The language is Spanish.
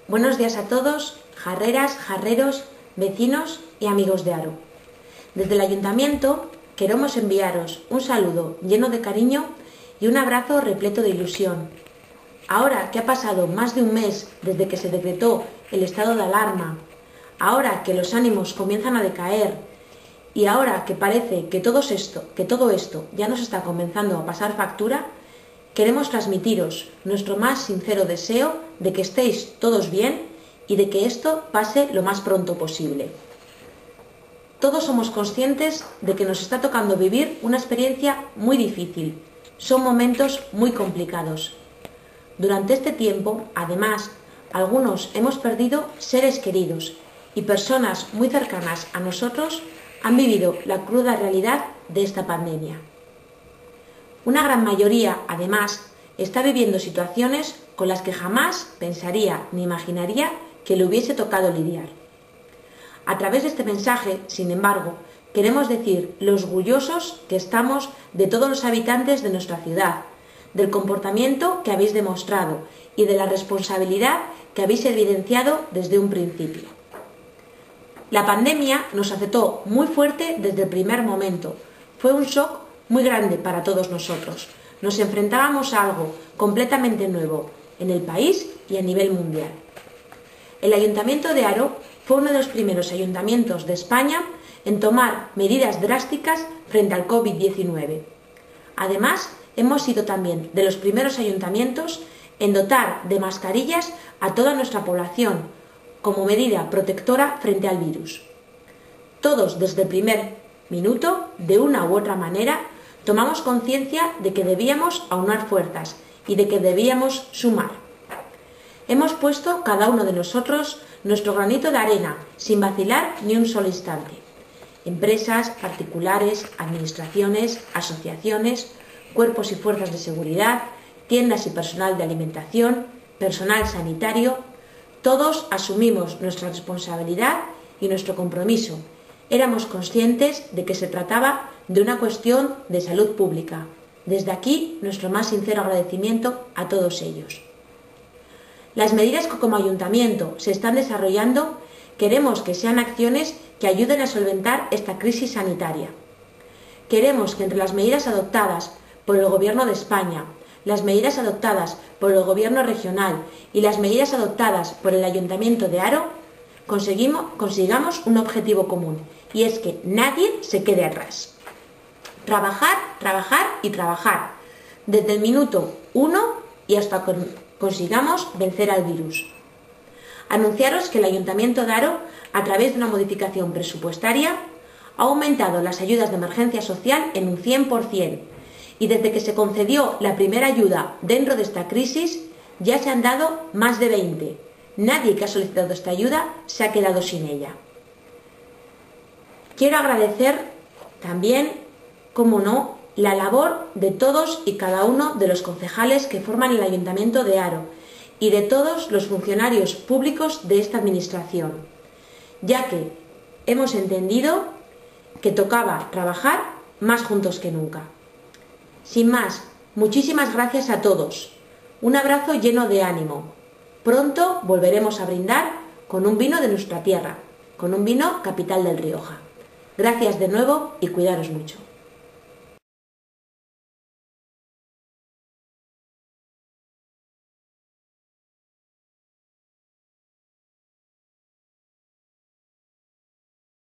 Buenos días a todos, jarreras, jarreros, vecinos y amigos de Haro. Desde el Ayuntamiento queremos enviaros un saludo lleno de cariño y un abrazo repleto de ilusión. Ahora que ha pasado más de un mes desde que se decretó el estado de alarma, ahora que los ánimos comienzan a decaer y ahora que parece que todo esto ya nos está comenzando a pasar factura, queremos transmitiros nuestro más sincero deseo de que estéis todos bien y de que esto pase lo más pronto posible. Todos somos conscientes de que nos está tocando vivir una experiencia muy difícil. Son momentos muy complicados. Durante este tiempo, además, algunos hemos perdido seres queridos y personas muy cercanas a nosotros han vivido la cruda realidad de esta pandemia. Una gran mayoría, además, está viviendo situaciones con las que jamás pensaría ni imaginaría que le hubiese tocado lidiar. A través de este mensaje, sin embargo, queremos decir lo orgullosos que estamos de todos los habitantes de nuestra ciudad, del comportamiento que habéis demostrado y de la responsabilidad que habéis evidenciado desde un principio. La pandemia nos afectó muy fuerte desde el primer momento. Fue un shock muy grande para todos nosotros. Nos enfrentábamos a algo completamente nuevo en el país y a nivel mundial. El Ayuntamiento de Haro fue uno de los primeros ayuntamientos de España en tomar medidas drásticas frente al COVID-19. Además, hemos sido también de los primeros ayuntamientos en dotar de mascarillas a toda nuestra población como medida protectora frente al virus. Todos desde el primer minuto, de una u otra manera, tomamos conciencia de que debíamos aunar fuerzas y de que debíamos sumar. Hemos puesto cada uno de nosotros nuestro granito de arena, sin vacilar ni un solo instante. Empresas, particulares, administraciones, asociaciones, cuerpos y fuerzas de seguridad, tiendas y personal de alimentación, personal sanitario, todos asumimos nuestra responsabilidad y nuestro compromiso. Éramos conscientes de que se trataba de una cuestión de salud pública. Desde aquí, nuestro más sincero agradecimiento a todos ellos. Las medidas que como ayuntamiento se están desarrollando queremos que sean acciones que ayuden a solventar esta crisis sanitaria. Queremos que entre las medidas adoptadas por el Gobierno de España, las medidas adoptadas por el Gobierno regional y las medidas adoptadas por el Ayuntamiento de Haro consigamos un objetivo común, y es que nadie se quede atrás. Trabajar, trabajar y trabajar, desde el minuto 1 y hasta que consigamos vencer al virus. Anunciaros que el Ayuntamiento de Haro, a través de una modificación presupuestaria, ha aumentado las ayudas de emergencia social en un 100%, y desde que se concedió la primera ayuda dentro de esta crisis, ya se han dado más de 20. Nadie que ha solicitado esta ayuda se ha quedado sin ella. Quiero agradecer también, como no, la labor de todos y cada uno de los concejales que forman el Ayuntamiento de Haro y de todos los funcionarios públicos de esta administración, ya que hemos entendido que tocaba trabajar más juntos que nunca. Sin más, muchísimas gracias a todos. Un abrazo lleno de ánimo. Pronto volveremos a brindar con un vino de nuestra tierra, con un vino capital del Rioja. Gracias de nuevo y cuidaros mucho.